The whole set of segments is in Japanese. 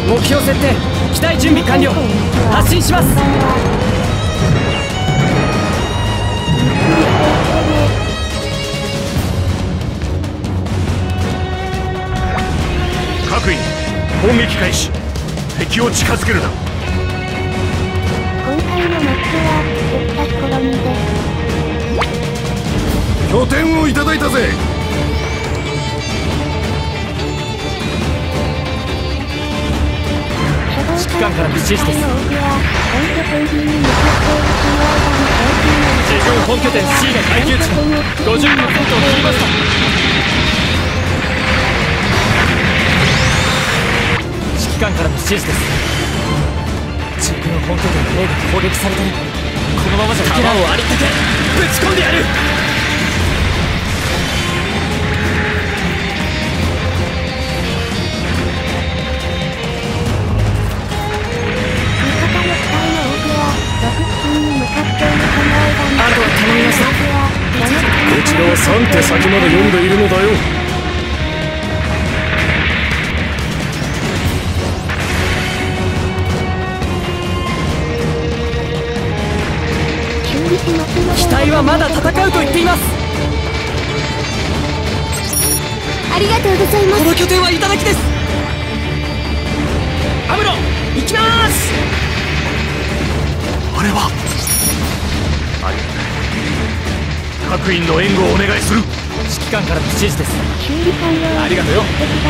目標設定、機体準備完了。発進します。 各員、砲撃開始。敵を近づけるな。 今回のマップは撃破試みです。 拠点をいただいたぜ。 指揮官からの指示です。地上本拠点 C の耐久値が 50% を切りました。指揮官からの指示です。自分の本拠点 A が攻撃されてる。このままじゃいけない。弾をありったけぶち込んでやる。あとは頼みました。 こちらは3手先まで読んでいるのだよ。 機体はまだ戦うと言っています。 ありがとうございます。 この拠点はいただきです。アムロ、行きます。 あれは各員の援護をお願いする。 指揮官からの指示です。 修理完了。 ありがとうよ。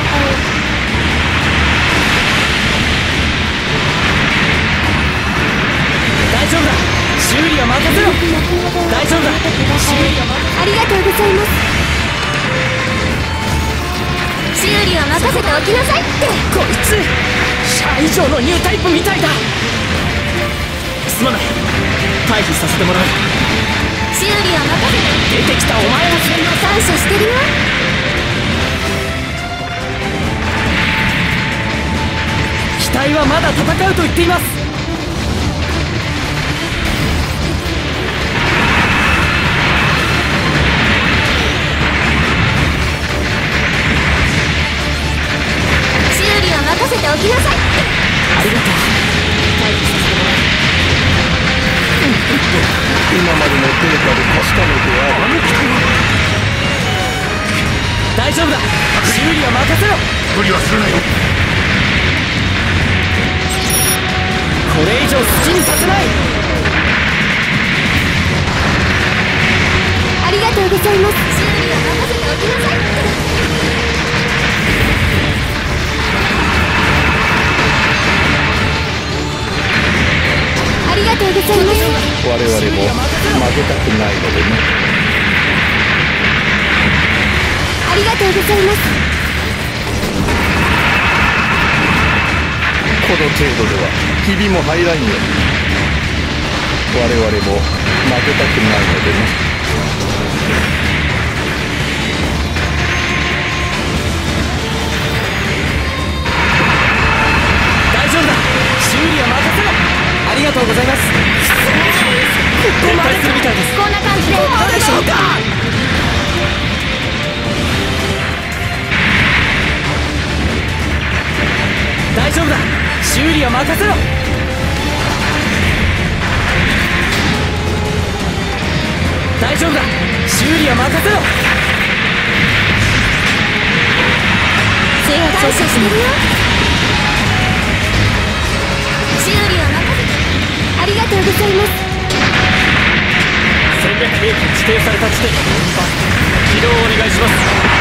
大丈夫だ。修理は任せろ。大丈夫だ。修理はありがとうございます。修理は任せておきなさいって。 こいつシャア以上のニュータイプみたいだ。すまない。退避させてもらう。 修理は任せて。 出てきたお前を感謝してるよ。 機体はまだ戦うと言っています。 修理は任せておきなさいって。 ありがとう。退避させてもらう。 今までのデータで確かめてあの機体は大丈夫だ。修理は任せろ。 無理はするなよ。 これ以上好きにさせない。 ありがとうございます。修理は任せておきなさいって。ありがとうございます。 我々も負けたくないのでね。 ありがとうございます。 この程度ではひびも入らんよ。我々も負けたくないのでね。 大丈夫だ。修理は任せろ。ありがとうございます。連帯するみたいです。 こんな感じでどうでしょうか。大丈夫だ。修理は任せろ。大丈夫だ。修理は任せろ。 感謝してるよ。修理は任せて。ありがとうございます。 戦略兵器指定された地点の4番起動をお願いします。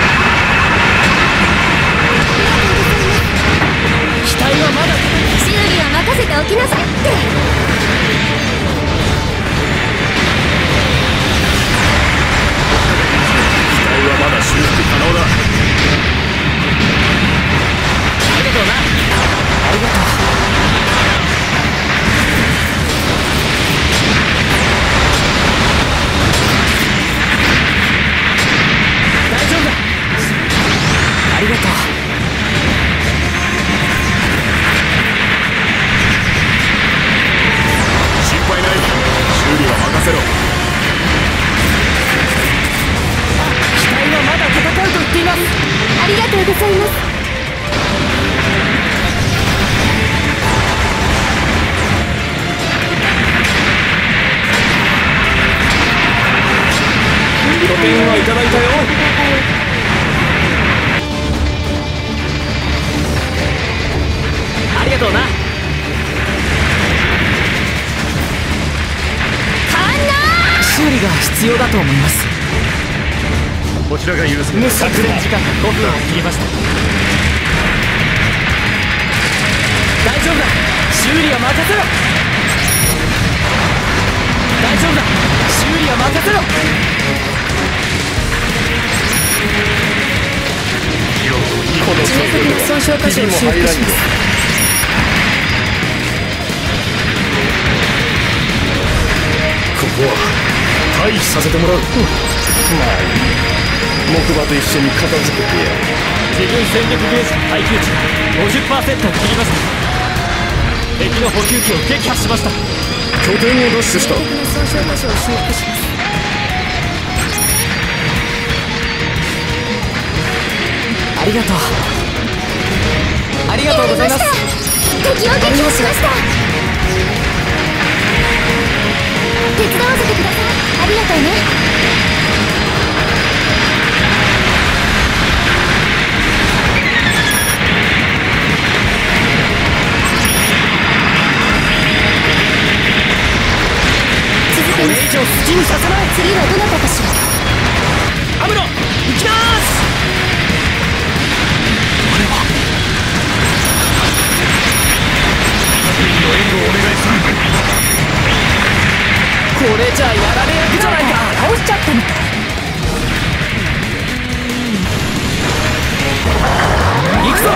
機体はまだ。 修理は任せておきなさいって。 機体はまだ修復可能だ。 ありがとうな。ありがとう。大丈夫だ。 ろうな。修理が必要だと思います。 こちらが許せ。 作戦時間が5分を切りました。大丈夫だ、修理は任せろ。大丈夫だ、修理は任せろ。 この致命的な損傷箇所を修復します。 ここは退避させてもらう。まあいい、木馬と一緒に片付けてやる。 自分戦力ゲージの耐久値が 50% を切りました。敵の補給機を撃破しました。 拠点を奪取した。 致命的な損傷箇所を修復します。 ありがとう。ありがとうございます。 敵を撃破しました。手伝わせてください。ありがとうね。続けます。 これ以上好きにさせない。 次はどなたかしら。 アムロ、行きまーす。これじゃやられ役じゃないか。 倒しちゃったみたい。 行くぞ。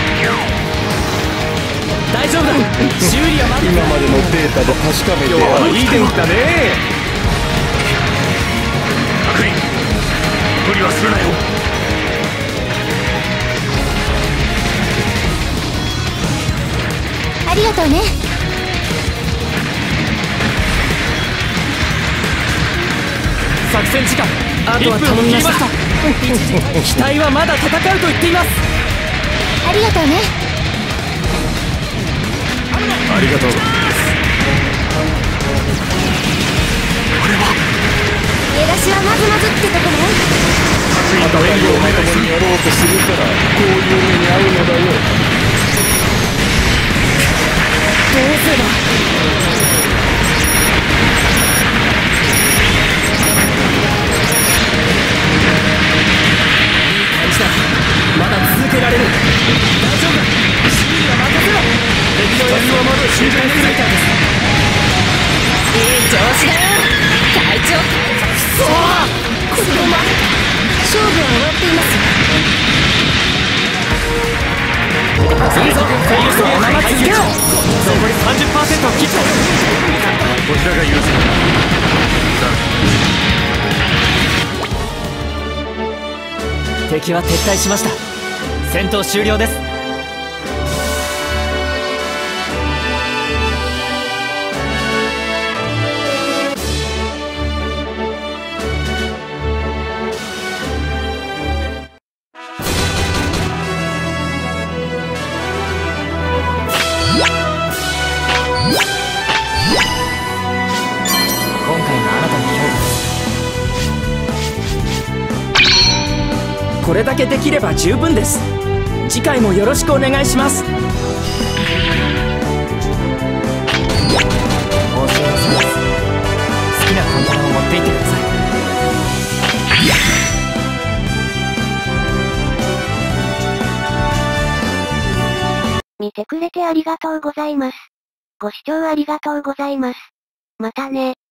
大丈夫だ、修理は待って。 今までのデータで確かめてやる。 いい天気だね。 悪意無理はするなよ。 ありがとうね。 作戦時間あとは頼みました。機体はまだ戦うと言っています。 ありがとうね。 ありがとう。 出だしはまずまずってとこね。 また援護をまともにやろうとするからこういう目に遭うのだよ。 どうすれば。 まだ続けられる。大丈夫だ、修理は任せろ。敵の槍はまだ周回するみたいです。 いい調子だよ隊長。くそー、このまま勝負は終わっていますよ。 いいぞ、フェイルスをまま続けろ。残り 30% を切った。 こちらが許せ。 敵は撤退しました。戦闘終了です。今回のあなたの評価です。 これだけできれば十分です。次回もよろしくお願いします。 申し訳ません。好きなコンテナを持って行ってください。 見てくれてありがとうございます。ご視聴ありがとうございます。またね。